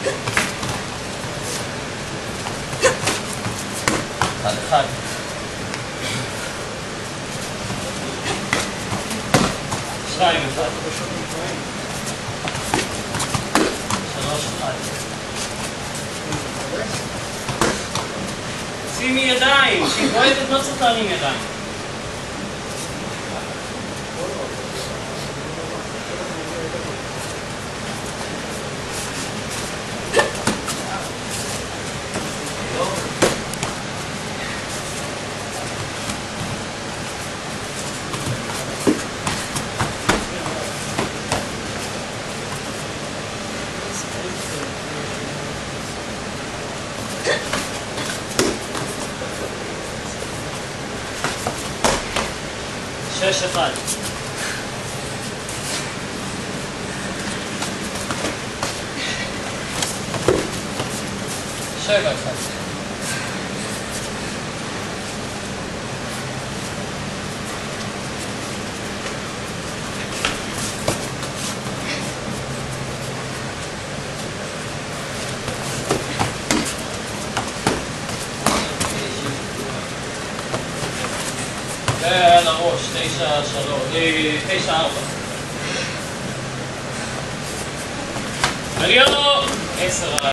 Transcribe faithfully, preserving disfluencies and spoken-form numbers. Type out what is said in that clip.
אחד אחד. שתיים אחד. שלוש אחד. שימי ידיים, שהיא בועטת לא צריך להרים ידיים. שש אחד. שבע אחד. ועל הראש, תשע שלוש, תשע ארבע. עליו! עשר